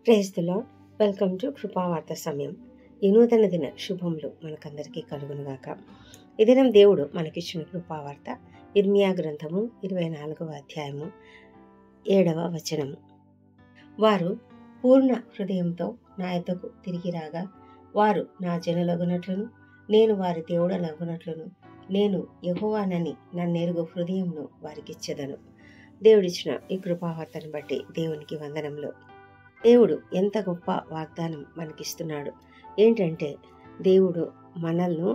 Praise the Lord. Welcome to కృపావార్త సమయం. ఈ నూతన దిన శుభములు మనకందరికీ కలుగునుగాక. ఈ దినం దేవుడు మనకిచ్చిన కృపావార్త ఇర్మియా గ్రంథము 24వ అధ్యాయము 7వ వచనము. వారు పూర్ణ హృదయంతో నా యొద్దకు తిరిగి రాగా, వారు నా జనులగునట్లును నేను వారి దేవుడనగునట్లును నేను యెహోవానని నన్నెరుగు హృదయమును వారికిచ్చెదను. దేవుడిచ్చిన ఈ కృపావార్తను బట్టి దేవునికి వందనములు. దేవుడు ఎంత గొప్ప వాగ్దానం మనకిస్తున్నాడు. ఏంటంటే దేవుడు మనల్ని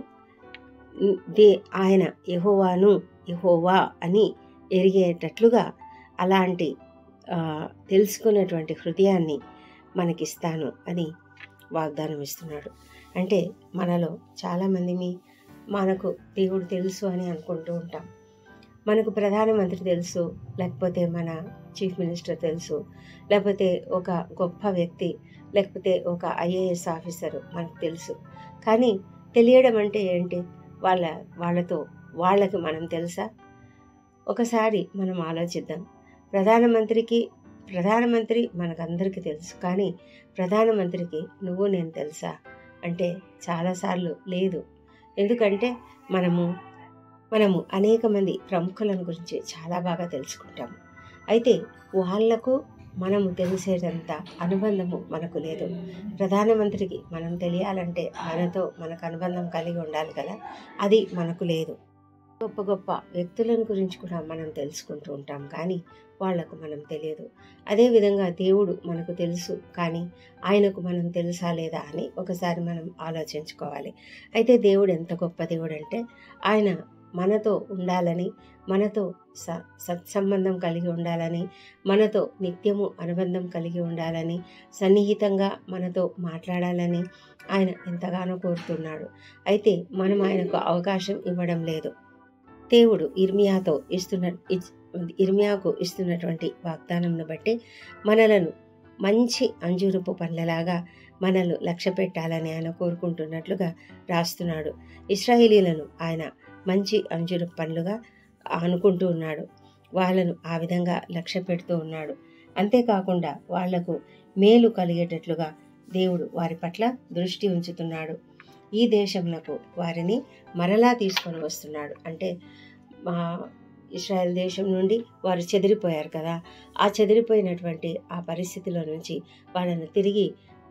ఆయన యెహోవా అని ఎరిగేటట్లుగా అలాంటి తెలుసుకునేటువంటి హృదయాన్ని మనకిస్తాను అని వాగ్దానం ఇస్తున్నాడు. అంటే మనలో చాలామంది మనకు దేవుడు తెలుసు అని అనుకుంటూ ఉంటాం. మనకు ప్రధానమంత్రి తెలుసు, లేకపోతే మన చీఫ్ మినిస్టర్ తెలుసు, లేకపోతే ఒక గొప్ప వ్యక్తి, లేకపోతే ఒక ఐఏఎస్ ఆఫీసరు మనకు తెలుసు. కానీ తెలియడం అంటే ఏంటి? వాళ్ళకి మనం తెలుసా? ఒకసారి మనం ఆలోచిద్దాం. ప్రధానమంత్రి మనకందరికీ తెలుసు, కానీ ప్రధానమంత్రికి నువ్వు నేను తెలుసా అంటే చాలాసార్లు లేదు. ఎందుకంటే మనము అనేక మంది ప్రముఖులను గురించి చాలా బాగా తెలుసుకుంటాము. అయితే వాళ్లకు మనము తెలిసేటంత అనుబంధము మనకు లేదు. ప్రధానమంత్రికి మనం తెలియాలంటే మనకు అనుబంధం కలిగి ఉండాలి కదా, అది మనకు లేదు. గొప్ప గొప్ప వ్యక్తులను గురించి కూడా మనం తెలుసుకుంటూ ఉంటాం, కానీ వాళ్లకు మనం తెలియదు. అదేవిధంగా దేవుడు మనకు తెలుసు, కానీ ఆయనకు మనం తెలుసా లేదా అని ఒకసారి మనం ఆలోచించుకోవాలి. అయితే దేవుడు ఎంత గొప్ప దేవుడు అంటే ఆయన మనతో ఉండాలని, మనతో సత్సంబంధం కలిగి ఉండాలని, మనతో నిత్యము అనుబంధం కలిగి ఉండాలని, సన్నిహితంగా మనతో మాట్లాడాలని ఆయన ఎంతగానో కోరుతున్నాడు. అయితే మనం ఆయనకు అవకాశం ఇవ్వడం లేదు. దేవుడు ఇర్మియాకు ఇస్తున్నటువంటి వాగ్దానంను బట్టి మనలను మంచి అంజూరపు పండ్లలాగా మనల్ని లక్ష్య పెట్టాలని ఆయన కోరుకుంటున్నట్లుగా రాస్తున్నాడు. ఇశ్రాయేలీలను ఆయన మంచి అంజూరపు పండ్లుగా అనుకుంటూ ఉన్నాడు. వాళ్ళను ఆ విధంగా లక్ష్య పెడుతూ ఉన్నాడు. అంతేకాకుండా వాళ్లకు మేలు కలిగేటట్లుగా దేవుడు వారి పట్ల దృష్టి ఉంచుతున్నాడు. ఈ దేశంనకు వారిని మరలా తీసుకొని వస్తున్నాడు. అంటే ఇశ్రాయేల్ దేశం నుండి వారు చెదిరిపోయారు కదా, ఆ చెదిరిపోయినటువంటి ఆ పరిస్థితిలో నుంచి వాళ్ళను తిరిగి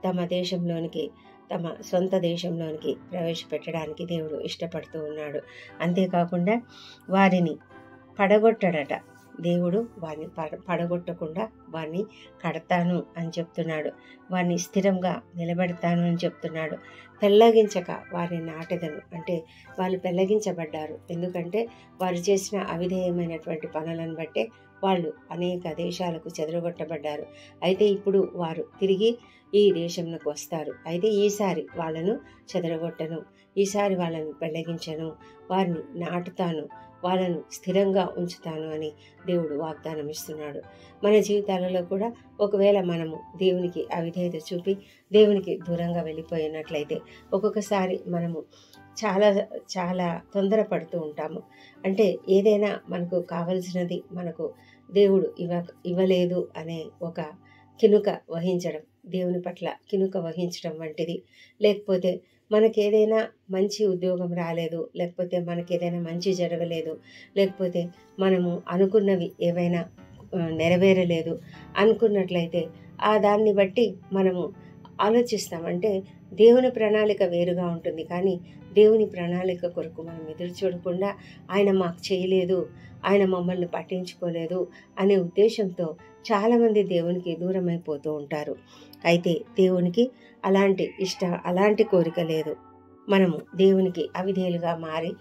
తమ సొంత దేశంలోనికి ప్రవేశపెట్టడానికి దేవుడు ఇష్టపడుతూ ఉన్నాడు. అంతేకాకుండా వారిని పడగొట్టడట. దేవుడు వారిని పడగొట్టకుండా వారిని కడతాను అని చెప్తున్నాడు. వారిని స్థిరంగా నిలబెడతాను అని చెప్తున్నాడు. పెళ్ళగించక వారిని నాటెదను. అంటే వాళ్ళు పెళ్ళగించబడ్డారు. ఎందుకంటే వారు చేసిన అవిధేయమైనటువంటి పనులను బట్టే వాళ్ళు అనేక దేశాలకు చెదరగొట్టబడ్డారు. అయితే ఇప్పుడు వారు తిరిగి ఈ దేశంలోకి వస్తారు. అయితే ఈసారి వాళ్ళను చెదరగొట్టను, ఈసారి వాళ్ళను పెళ్ళగించను, వారిని నాటుతాను, వాళ్ళను స్థిరంగా ఉంచుతాను అని దేవుడు వాగ్దానం ఇస్తున్నాడు. మన జీవితాలలో కూడా ఒకవేళ మనము దేవునికి అవిధేయత చూపి దేవునికి దూరంగా వెళ్ళిపోయినట్లయితే ఒక్కొక్కసారి మనము చాలా చాలా తొందరపడుతూ ఉంటాము. అంటే ఏదైనా మనకు కావలసినది మనకు దేవుడు ఇవ్వలేదు అనే ఒక కినుక వహించడం, దేవుని పట్ల కినుక వహించడం వంటిది. లేకపోతే మనకేదైనా మంచి ఉద్యోగం రాలేదు, లేకపోతే మనకేదైనా మంచి జరగలేదు, లేకపోతే మనము అనుకున్నవి ఏవైనా నెరవేరలేదు అనుకున్నట్లయితే ఆ దాన్ని బట్టి మనము ఆలోచిస్తాం. అంటే దేవుని ప్రణాళిక వేరుగా ఉంటుంది, కానీ దేవుని ప్రణాళిక కొరకు మనం ఎదురు చూడకుండా ఆయన మాకు చేయలేదు, ఆయన మమ్మల్ని పట్టించుకోలేదు అనే ఉద్దేశంతో చాలామంది దేవునికి దూరం అయిపోతూ ఉంటారు. అయితే దేవునికి అలాంటి కోరిక లేదు. మనము దేవునికి అవిధేయులుగా మారి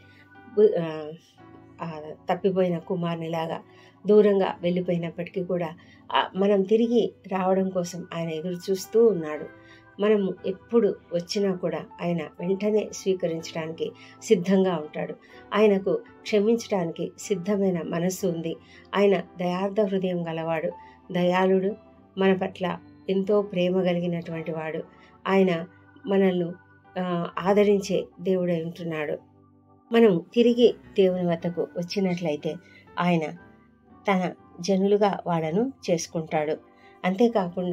తప్పిపోయిన కుమారునిలాగా దూరంగా వెళ్ళిపోయినప్పటికీ కూడా మనం తిరిగి రావడం కోసం ఆయన ఎదురు చూస్తూ ఉన్నాడు. మనము ఎప్పుడు వచ్చినా కూడా ఆయన వెంటనే స్వీకరించడానికి సిద్ధంగా ఉంటాడు. ఆయనకు క్షమించడానికి సిద్ధమైన మనస్సు ఉంది. ఆయన దయార్థ హృదయం గలవాడు, దయాళుడు, మన పట్ల ఎంతో ప్రేమ కలిగినటువంటి వాడు. ఆయన మనల్ని ఆదరించే దేవుడై ఉంటున్నాడు. మనం తిరిగి దేవుని వద్దకు వచ్చినట్లయితే ఆయన తన జనులుగా వాళ్ళను చేసుకుంటాడు. అంతేకాకుండా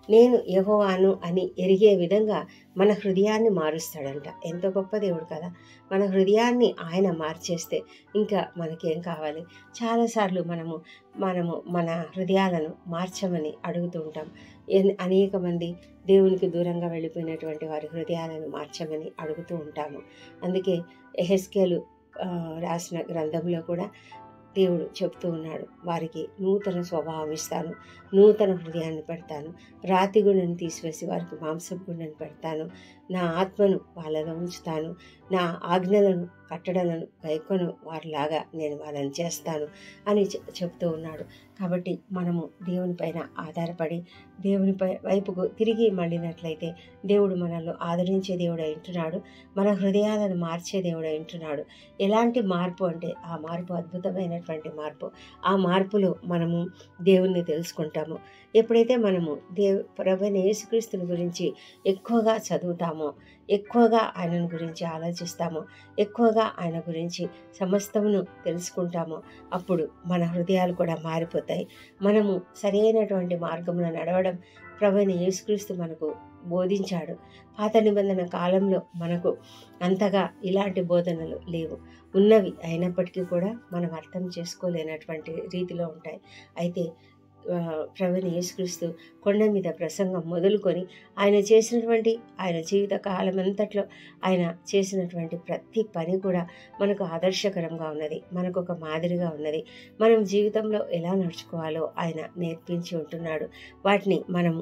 నేను యెహోవాను అని ఎరిగే విధంగా మన హృదయాన్ని మారుస్తాడంట. ఎంతో గొప్ప దేవుడు కదా! మన హృదయాన్ని ఆయన మార్చేస్తే ఇంకా మనకేం కావాలి? చాలాసార్లు మనము మన హృదయాలను మార్చమని అడుగుతూ ఉంటాం. అనేక మంది దేవునికి దూరంగా వెళ్ళిపోయినటువంటి వారి హృదయాలను మార్చమని అడుగుతూ ఉంటాము. అందుకే యెహెజ్కేలు రాసిన గ్రంథంలో కూడా దేవుడు చెప్తూ ఉన్నాడు, వారికి నూతన స్వభావం ఇస్తాను, నూతన హృదయాన్ని పెడతాను, రాతి గుండెను తీసివేసి వారికి మాంసపు గుండెను పెడతాను, నా ఆత్మను వాళ్ళలో ఉంచుతాను, నా ఆజ్ఞలను కట్టడలను గైకొను వారిలాగా నేను వాళ్ళని చేస్తాను అని చెప్తూ ఉన్నాడు. కాబట్టి మనము దేవునిపైన ఆధారపడి దేవునిపై వైపుకు తిరిగి మళ్ళినట్లయితే దేవుడు మనల్ని ఆదరించే దేవుడు ఉంటున్నాడు, మన హృదయాలను మార్చే దేవుడు ఉంటున్నాడు. ఎలాంటి మార్పు అంటే ఆ మార్పు అద్భుతమైనటువంటి మార్పు. ఆ మార్పులో మనము దేవుణ్ణి తెలుసుకుంటాము. ఎప్పుడైతే మనము ప్రభువైన యేసుక్రీస్తుని గురించి ఎక్కువగా చదువుతామో, ఎక్కువగా ఆయనను గురించి ఆలోచిస్తామో, ఎక్కువగా ఆయన గురించి సమస్తమును తెలుసుకుంటామో, అప్పుడు మన హృదయాలు కూడా మారిపోతాయి. మనము సరైనటువంటి మార్గంలో నడవడం ప్రభువైన యేసుక్రీస్తు మనకు బోధించాడు. పాత నిబంధన కాలంలో మనకు అంతగా ఇలాంటి బోధనలు లేవు, ఉన్నవి అయినప్పటికీ కూడా మనం అర్థం చేసుకోలేనటువంటి రీతిలో ఉంటాయి. అయితే ప్రభువైన యేసుక్రీస్తు కొండ మీద ప్రసంగం మొదలుకొని ఆయన జీవిత కాలం అంతట్లో ఆయన చేసినటువంటి ప్రతి పని కూడా మనకు ఆదర్శకరంగా ఉన్నది, మనకు ఒక మాదిరిగా ఉన్నది. మనం జీవితంలో ఎలా నడుచుకోవాలో ఆయన నేర్పించి ఉంటున్నాడు. వాటిని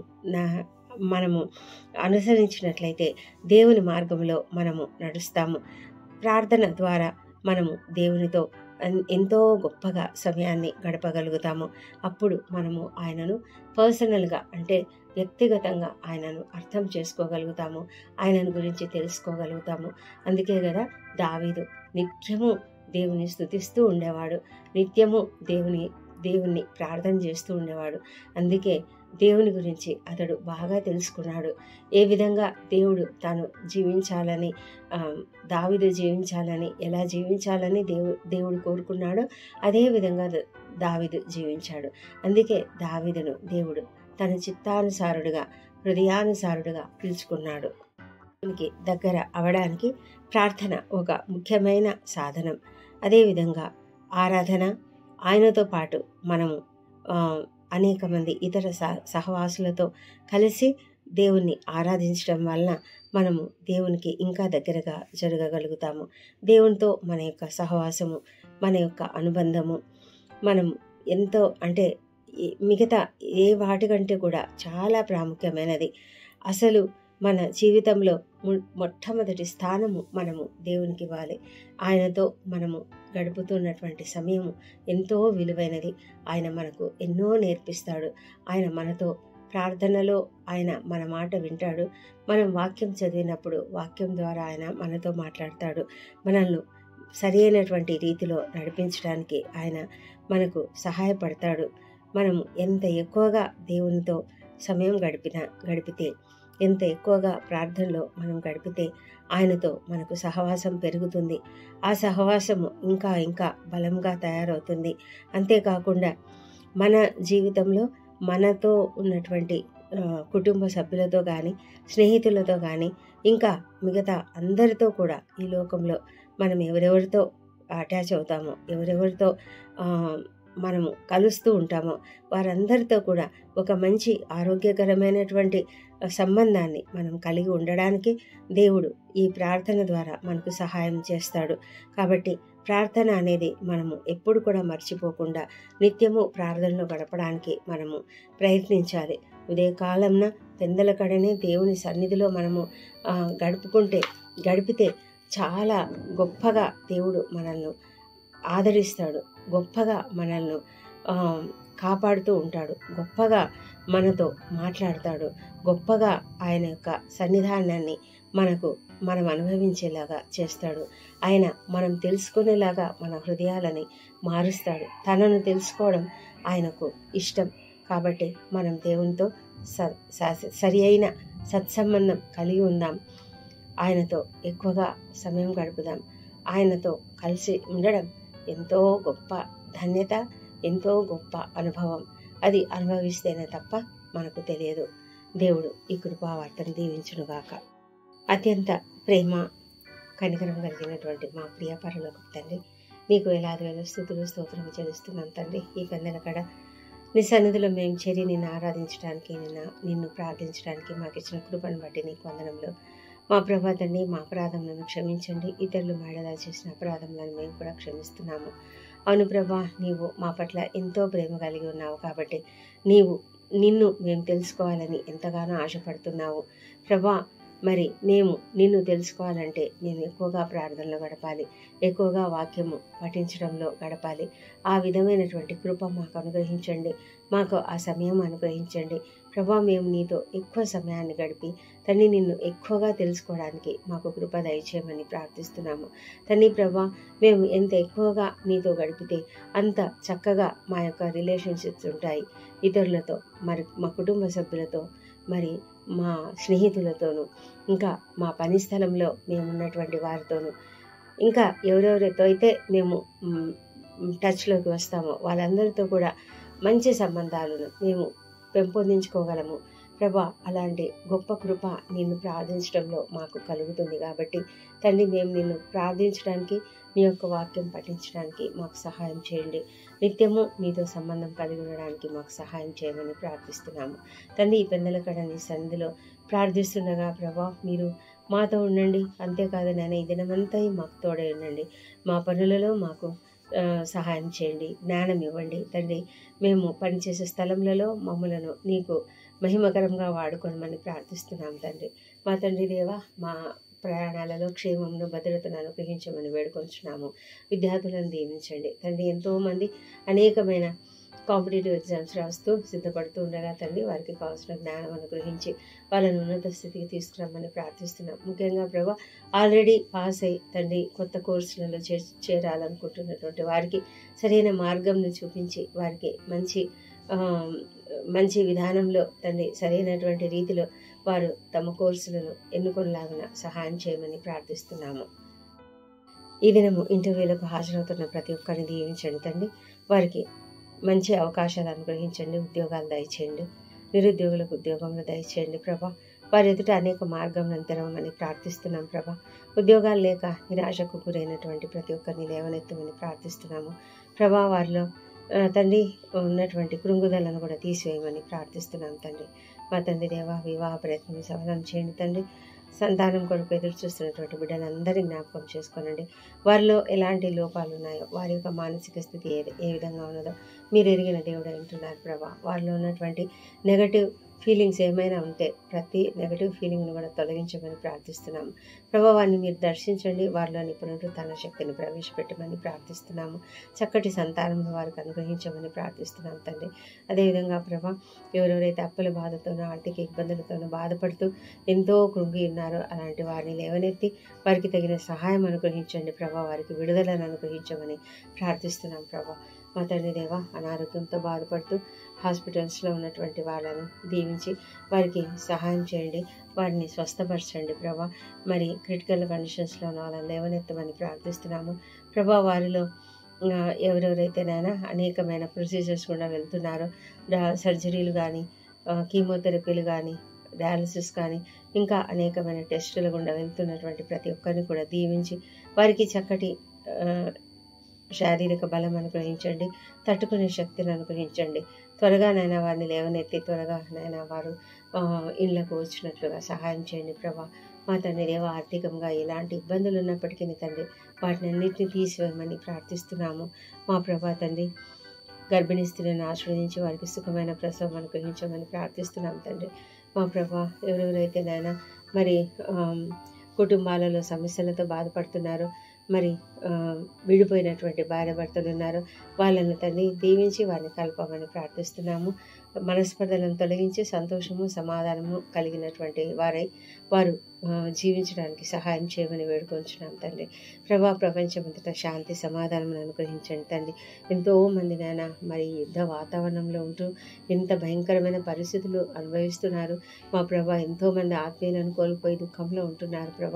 మనము అనుసరించినట్లయితే దేవుని మార్గంలో మనము నడుస్తాము. ప్రార్థన ద్వారా మనము దేవునితో ఎంతో గొప్పగా సమయాన్ని గడపగలుగుతాము. అప్పుడు మనము ఆయనను పర్సనల్గా అంటే వ్యక్తిగతంగా ఆయనను అర్థం చేసుకోగలుగుతాము, ఆయనను గురించి తెలుసుకోగలుగుతాము. అందుకే కదా దావీదు నిత్యము దేవుని స్తుతిస్తూ ఉండేవాడు, నిత్యము దేవుణ్ణి ప్రార్థన చేస్తూ ఉండేవాడు. అందుకే దేవుని గురించి అతడు బాగా తెలుసుకున్నాడు. ఏ విధంగా దేవుడు తాను జీవించాలని, దావీదు జీవించాలని, ఎలా జీవించాలని దేవుడు కోరుకున్నాడో అదే విధంగా దావీదు జీవించాడు. అందుకే దావీదును దేవుడు తన చిత్తానుసారుడుగా, హృదయానుసారుడుగా పిలుచుకున్నాడు. దేవునికి దగ్గర అవడానికి ప్రార్థన ఒక ముఖ్యమైన సాధనం. అదేవిధంగా ఆరాధన, ఆయనతో పాటు మనము అనేక మంది ఇతర సహవాసులతో కలిసి దేవుణ్ణి ఆరాధించడం వలన మనము దేవునికి ఇంకా దగ్గరగా జరగగలుగుతాము. దేవునితో మన యొక్క సహవాసము, మన యొక్క అనుబంధము మనం ఎంతో అంటే మిగతా ఏ వాటికంటే కూడా చాలా ప్రాముఖ్యమైనది. అసలు మన జీవితంలో మొట్టమొదటి స్థానము మనము దేవునికి ఇవ్వాలి. ఆయనతో మనము గడుపుతున్నటువంటి సమయము ఎంతో విలువైనది. ఆయన మనకు ఎన్నో నేర్పిస్తాడు. ఆయన మనతో ప్రార్థనలో ఆయన మన మాట వింటాడు. మనం వాక్యం చదివినప్పుడు వాక్యం ద్వారా ఆయన మనతో మాట్లాడతాడు. మనల్ని సరైనటువంటి రీతిలో నడిపించడానికి ఆయన మనకు సహాయపడతాడు. మనము ఎంత ఎక్కువగా దేవునితో సమయం గడిపితే, ఎంత ఎక్కువగా ప్రార్థనలో మనం గడిపితే ఆయనతో మనకు సహవాసం పెరుగుతుంది. ఆ సహవాసము ఇంకా ఇంకా బలంగా తయారవుతుంది. అంతేకాకుండా మన జీవితంలో మనతో ఉన్నటువంటి కుటుంబ సభ్యులతో కానీ, స్నేహితులతో కానీ, ఇంకా మిగతా అందరితో కూడా ఈ లోకంలో మనం ఎవరెవరితో అటాచ్ అవుతామో, ఎవరెవరితో మనము కలుస్తూ ఉంటామో వారందరితో కూడా ఒక మంచి ఆరోగ్యకరమైనటువంటి సంబంధాన్ని మనం కలిగి ఉండడానికి దేవుడు ఈ ప్రార్థన ద్వారా మనకు సహాయం చేస్తాడు. కాబట్టి ప్రార్థన అనేది మనము ఎప్పుడు కూడా మర్చిపోకుండా నిత్యము ప్రార్థనలో గడపడానికి మనము ప్రయత్నించాలి. ఉదయకాలంన పెందల కడనే దేవుని సన్నిధిలో మనము గడిపితే చాలా గొప్పగా దేవుడు మనల్ని ఆదరిస్తాడు, గొప్పగా మనల్ని కాపాడుతూ ఉంటాడు, గొప్పగా మనతో మాట్లాడతాడు, గొప్పగా ఆయన యొక్క సన్నిధానాన్ని మనం అనుభవించేలాగా చేస్తాడు. ఆయన మనం తెలుసుకునేలాగా మన హృదయాలని మారుస్తాడు. తనను తెలుసుకోవడం ఆయనకు ఇష్టం. కాబట్టి మనం దేవునితో సరి అయిన సత్సంబంధం కలిగి ఉందాం. ఆయనతో ఎక్కువగా సమయం గడుపుదాం. ఆయనతో కలిసి ఉండడం ఎంతో గొప్ప ధన్యత, ఎంతో గొప్ప అనుభవం. అది అనుభవిస్తేనే తప్ప మనకు తెలియదు. దేవుడు ఈ కృపావార్తను దీవించునుగాక. అత్యంత ప్రేమ కనికరం కలిగినటువంటి మా ప్రియ పరలోకపు తండ్రి, నీకు వేలాది వేల స్తుతులు స్తోత్రం చెల్లిస్తున్నాం తండ్రి. ఈ పెందల కడ నీ సన్నిధిలో మేము చేరి నిన్ను ఆరాధించడానికి, నిన్ను ప్రార్థించడానికి మాకు ఇచ్చిన కృపను బట్టి నీకు వందనంలో. మా ప్రభా తండ్రి, మా అపరాధములను క్షమించండి. ఇతరులు మేడలా చేసిన అపరాధములను మేము కూడా క్షమిస్తున్నాము. అవును ప్రభా, నీవు మా పట్ల ఎంతో ప్రేమ కలిగి ఉన్నావు కాబట్టి నిన్ను మేము తెలుసుకోవాలని ఎంతగానో ఆశపడుతున్నావు ప్రభా. మరి మేము నిన్ను తెలుసుకోవాలంటే మేము ఎక్కువగా ప్రార్థనలో గడపాలి, ఎక్కువగా వాక్యము పఠించడంలో గడపాలి. ఆ విధమైనటువంటి కృప మాకు అనుగ్రహించండి, మాకు ఆ సమయం అనుగ్రహించండి ప్రభా. మేము నీతో ఎక్కువ సమయాన్ని గడిపి తండ్రి నిన్ను ఎక్కువగా తెలుసుకోవడానికి మాకు కృప దయచేయమని ప్రార్థిస్తున్నాము తండ్రి ప్రభా. మేము ఎంత ఎక్కువగా నీతో గడిపితే అంత చక్కగా మా యొక్క రిలేషన్షిప్స్ ఉంటాయి ఇతరులతో, మరి మా కుటుంబ సభ్యులతో, మరి మా స్నేహితులతోనూ, ఇంకా మా పని స్థలంలో మేము ఉన్నటువంటి వారితోనూ, ఇంకా ఎవరెవరితో అయితే మేము టచ్లోకి వస్తామో వాళ్ళందరితో కూడా మంచి సంబంధాలను మేము పెంపొందించుకోగలము ప్రభా. అలాంటి గొప్ప కృప నిన్ను ప్రార్థించడంలో మాకు కలుగుతుంది కాబట్టి తండ్రి, మేము నిన్ను ప్రార్థించడానికి, నీ యొక్క వాక్యం పఠించడానికి మాకు సహాయం చేయండి. నిత్యము నీతో సంబంధం కలిగి ఉండడానికి మాకు సహాయం చేయమని ప్రార్థిస్తున్నాము తండ్రి. ఈ పెందల కడ నీ సన్నిధిలో ప్రార్థిస్తుండగా ప్రభా, మీరు మాతో ఉండండి. అంతేకాదు నాయన, ఈ దినమంతా మాకు తోడై ఉండండి. మా పనులలో మాకు సహాయం చేయండి, జ్ఞానం ఇవ్వండి తండ్రి. మేము పనిచేసే స్థలంలో మమ్మలను నీకు మహిమకరంగా వాడుకోమని ప్రార్థిస్తున్నాం తండ్రి. మా తండ్రి దేవా, మా ప్రయాణాలలో క్షేమమును భద్రతను అనుగ్రహించమని వేడుకొంచున్నాము. విద్యార్థులను దీవించండి తండ్రి. ఎంతోమంది అనేకమైన కాంపిటేటివ్ ఎగ్జామ్స్ రాస్తూ సిద్ధపడుతూ ఉండగా తండ్రి, వారికి కావాల్సిన జ్ఞానం అనుగ్రహించి వాళ్ళని ఉన్నత స్థితికి తీసుకురమ్మని ప్రార్థిస్తున్నాం. ముఖ్యంగా ప్రభా, ఆల్రెడీ పాస్ అయ్యి తండ్రి కొత్త కోర్సులలో చేరాలనుకుంటున్నటువంటి వారికి సరైన మార్గంను చూపించి వారికి మంచి విధానంలో తండ్రి సరైనటువంటి రీతిలో వారు తమ కోర్సులను ఎన్నుకొనలాగిన సహాయం చేయమని ప్రార్థిస్తున్నాము. ఈ దినము ఇంటర్వ్యూలకు హాజరవుతున్న ప్రతి ఒక్కరిని దీవించండి తండ్రి. వారికి మంచి అవకాశాలు అనుగ్రహించండి, ఉద్యోగాలు దయచేయండి, నిరుద్యోగులకు ఉద్యోగంలో దయచేయండి ప్రభా. వారి ఎదుట అనేక మార్గంలను తెరవమని ప్రార్థిస్తున్నాం ప్రభా. ఉద్యోగాలు లేక నిరాశకు గురైనటువంటి ప్రతి ఒక్కరిని లేవనెత్తమని ప్రార్థిస్తున్నాము ప్రభా. వారిలో తండ్రి ఉన్నటువంటి కృంగుదలను కూడా తీసివేయమని ప్రార్థిస్తున్నాం తండ్రి. మా తండ్రి దేవా, వివాహ ప్రయత్నం సఫలం చేయండి తండ్రి. సంతానం కొరకు ఎదురు చూస్తున్నటువంటి బిడ్డలందరినీ జ్ఞాపకం చేసుకోనండి. వారిలో ఎలాంటి లోపాలు ఉన్నాయో, వారి యొక్క మానసిక స్థితి ఏ విధంగా ఉన్నదో మీరు ఎరిగిన దేవుడు అంటున్నారు ప్రభా. వారిలో ఉన్నటువంటి నెగటివ్ ఫీలింగ్స్ ఏమైనా ఉంటే ప్రతి నెగటివ్ ఫీలింగ్ను కూడా తొలగించమని ప్రార్థిస్తున్నాము ప్రభా. వారిని మీరు దర్శించండి, వారిలోని పునరుత్థాన శక్తిని ప్రవేశపెట్టమని ప్రార్థిస్తున్నాము. చక్కటి సంతానంలో వారికి అనుగ్రహించమని ప్రార్థిస్తున్నాం తండ్రి. అదేవిధంగా ప్రభా, ఎవరెవరైతే అప్పుల బాధతోనూ ఆర్థిక ఇబ్బందులతోనూ బాధపడుతూ ఎంతో కృంగి ఉన్నారో అలాంటి వారిని లేవనెత్తి వారికి తగిన సహాయం అనుగ్రహించండి ప్రభా. వారికి విడుదలను అనుగ్రహించమని ప్రార్థిస్తున్నాం ప్రభా. మా తండ్రి దేవ, అనారోగ్యంతో బాధపడుతూ హాస్పిటల్స్లో ఉన్నటువంటి వాళ్ళను దీవించి వారికి సహాయం చేయండి, వారిని స్వస్థపరచండి ప్రభా. మరి క్రిటికల్ కండిషన్స్లో ఉన్న వాళ్ళని లేవనెత్తమని ప్రార్థిస్తున్నాము ప్రభా. వారిలో ఎవరెవరైతే నాయన అనేకమైన ప్రొసీజర్స్ కూడా వెళ్తున్నారో, సర్జరీలు కానీ, కీమోథెరపీలు కానీ, డయాలసిస్ కానీ, ఇంకా అనేకమైన టెస్టుల గుండా వెళ్తున్నటువంటి ప్రతి ఒక్కరిని కూడా దీవించి వారికి చక్కటి శారీరక బలం అనుగ్రహించండి, తట్టుకునే శక్తిని అనుగ్రహించండి. త్వరగా నాయన వారిని లేవనెత్తి త్వరగా నాయన వారు ఇళ్లకు వచ్చినట్లుగా సహాయం చేయండి ప్రభా. మా తండ్రి దేవ, ఆర్థికంగా ఎలాంటి ఇబ్బందులు ఉన్నప్పటికీ తండ్రి వాటిని అన్నింటినీ తీసివేయమని ప్రార్థిస్తున్నాము మా ప్రభా. తండ్రి, గర్భిణీ స్త్రీలను ఆశీర్వదించి వారికి సుఖమైన ప్రసవం అనుగ్రహించమని ప్రార్థిస్తున్నాం తండ్రి మా ప్రభా. ఎవరెవరైతే నాయన మరి కుటుంబాలలో సమస్యలతో బాధపడుతున్నారో, మరి విడిపోయినటువంటి భార్య భర్తలు ఉన్నారు, వాళ్ళను తండ్రి దీవించి వారిని కలపమని ప్రార్థిస్తున్నాము. మనస్పర్ధలను తొలగించి సంతోషము సమాధానము కలిగినటువంటి వారు జీవించడానికి సహాయం చేయమని వేడుకొంచున్నాం తండ్రి ప్రభా. ప్రపంచమంతటా శాంతి సమాధానం అనుగ్రహించండి తండ్రి. ఎంతోమంది నాయన మరి యుద్ధ వాతావరణంలో ఉంటూ ఎంత భయంకరమైన పరిస్థితులు అనుభవిస్తున్నారు మా ప్రభా. ఎంతోమంది ఆత్మీయులను కోల్పోయి దుఃఖంలో ఉంటున్నారు ప్రభా.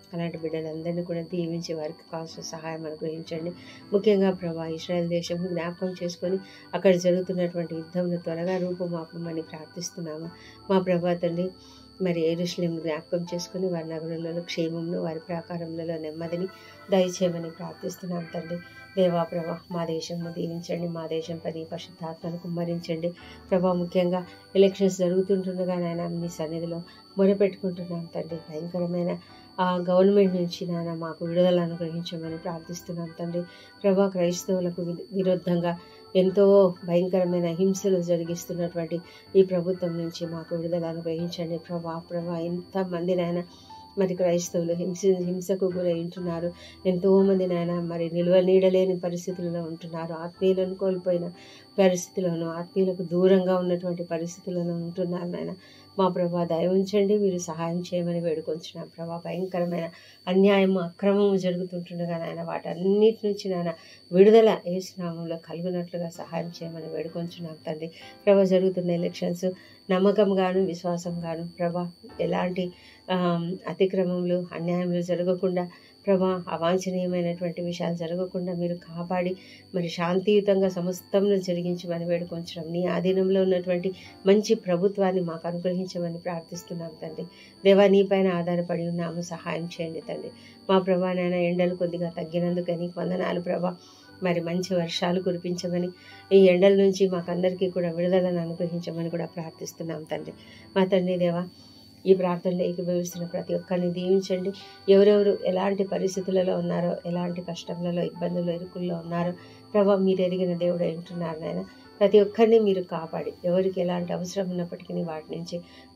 అలాంటి బిడ్డలందరినీ కూడా దీవించి వారికి కావాల్సిన సహాయం అనుగ్రహించండి. ముఖ్యంగా ప్రభా ఇశ్రాయేల్ దేశం జ్ఞాపకం చేసుకొని అక్కడ జరుగుతున్నటువంటి యుద్ధంలో త్వరగా రూపుమాపమని ప్రార్థిస్తున్నాము. మా ప్రభా తండ్రి మరి యెరూషలేం జ్ఞాపకం చేసుకుని వారి నగరంలో క్షేమంను, వారి ప్రాకారములలో నెమ్మదిని దయచేయమని ప్రార్థిస్తున్నాం తండ్రి. దేవా ప్రభా మా దేశంను దీవించండి, మా దేశంపై నీ పరిశుద్ధాత్మను కుమ్మరించండి ప్రభా. ముఖ్యంగా ఎలక్షన్స్ జరుగుతుంటుండగా నాయన మీ సన్నిధిలో మొరపెట్టుకుంటున్నాం తండ్రి. భయంకరమైన గవర్నమెంట్ నుంచి నాయన మాకు విడుదల అనుగ్రహించమని ప్రార్థిస్తున్నాం తండ్రి. ప్రభా క్రైస్తవులకు విరుద్ధంగా ఎంతో భయంకరమైన హింసలు జరిగిస్తున్నటువంటి ఈ ప్రభుత్వం నుంచి మాకు విడుదల అనుగ్రహించండి ప్రభా. ఎంతమంది నాయన మరి క్రైస్తవులు హింసకు గురై ఉంటున్నారు. ఎంతోమంది నాయన మరి నీడలేని పరిస్థితుల్లో ఉంటున్నారు. ఆత్మీయులను కోల్పోయిన పరిస్థితులను, ఆత్మీయులకు దూరంగా ఉన్నటువంటి పరిస్థితులను ఉంటున్నారు నాయన. మా ప్రభా దయ ఉంచండి, మీరు సహాయం చేయమని వేడుకొంచున్నాం ప్రభా. భయంకరమైన అన్యాయము, అక్రమము జరుగుతుంటుండగా నాయన వాటన్నిటి నుంచి నాయన విడుదల యేసు నామములో కలుగునట్లుగా సహాయం చేయమని వేడుకొంచున్నాం తండ్రి. ప్రభా జరుగుతున్న ఎలక్షన్స్ నమ్మకంగాను విశ్వాసంగాను ప్రభా ఎలాంటి అతిక్రమములు, అన్యాయములు జరగకుండా ప్రభా, అవాంఛనీయమైనటువంటి విషయాలు జరగకుండా మీరు కాపాడి మరి శాంతియుతంగా సమస్తమును జరిగించమని వేడుకొంచడం, నీ ఆధీనంలో ఉన్నటువంటి మంచి ప్రభుత్వాన్ని మాకు అనుగ్రహించమని ప్రార్థిస్తున్నాం తండ్రి. దేవా నీపైన ఆధారపడి ఉన్నాము, సహాయం చేయండి తండ్రి. మా ప్రభా నాయన ఎండలు కొద్దిగా తగ్గినందుకు నీకు వందనాలు ప్రభా. మరి మంచి వర్షాలు కురిపించమని, ఈ ఎండల నుంచి మాకందరికీ కూడా విడుదలను అనుగ్రహించమని కూడా ప్రార్థిస్తున్నాం తండ్రి. మా తండ్రి దేవా ఈ ప్రార్థనలో ఏకీభవిస్తున్న ప్రతి ఒక్కరిని దీవించండి. ఎవరెవరు ఎలాంటి పరిస్థితులలో ఉన్నారో, ఎలాంటి కష్టంలలో, ఇబ్బందుల్లో, ఇరుకుల్లో ఉన్నారో ప్రభా మీరు ఎరిగిన దేవుడు ఉంటున్నారు నాయన. ప్రతి ఒక్కరిని మీరు కాపాడి ఎవరికి ఎలాంటి అవసరం ఉన్నప్పటికీ వాటి నుంచి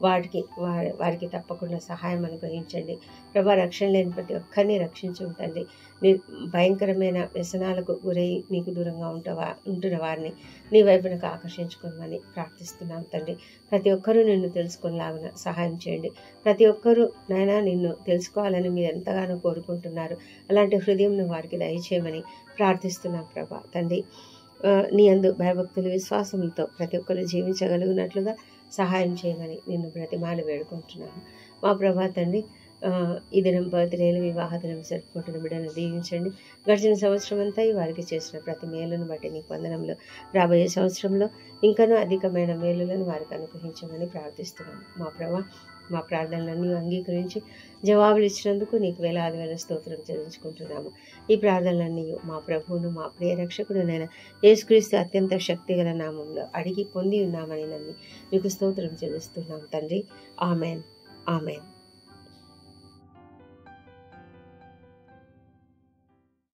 వారికి తప్పకుండా సహాయం అనుగ్రహించండి ప్రభా. రక్షణ లేని ప్రతి ఒక్కరిని రక్షించుంటండి. భయంకరమైన వ్యసనాలకు గురై నీకు దూరంగా ఉంటున్న వారిని నీ వైపునకు ఆకర్షించుకోమని ప్రార్థిస్తున్నాం తండ్రి. ప్రతి ఒక్కరూ నిన్ను తెలుసుకునేలాగా సహాయం చేయండి. ప్రతి ఒక్కరూ నాయన నిన్ను తెలుసుకోవాలని మీరు ఎంతగానో కోరుకుంటున్నారు. అలాంటి హృదయం వారికి దయచేయమని ప్రార్థిస్తున్నాం ప్రభా తండ్రి. నీ అందు భయభక్తులు విశ్వాసములతో ప్రతి ఒక్కరు జీవించగలిగినట్లుగా సహాయం చేయమని నిన్ను బ్రతిమాలి వేడుకుంటున్నాను మా ప్రభా తండ్రి. ఈ దినం బర్త్డేలు, వివాహ దినం జరుపుకుంటున్న బిడ్డలను దీవించండి. గడిచిన సంవత్సరం అంతా వారికి చేసిన ప్రతి మేలును బట్టి నీకు వందనంలో, రాబోయే సంవత్సరంలో ఇంకనూ అధికమైన మేలులను వారికి అనుగ్రహించమని ప్రార్థిస్తున్నాను మా ప్రభా. మా ప్రార్థనలన్నీ అంగీకరించి జవాబులు ఇచ్చినందుకు నీకు వేల స్తోత్రం చెల్లించుకుంటున్నాము. ఈ ప్రార్థనలన్నీ మా ప్రభువును, మా ప్రియ రక్షకుడునైన యేసుక్రీస్తు అత్యంత శక్తిగల నామంలో అడిగి పొంది ఉన్నామని నన్ను నీకు స్తోత్రం చెల్లిస్తున్నాం తండ్రి. Amen, amen.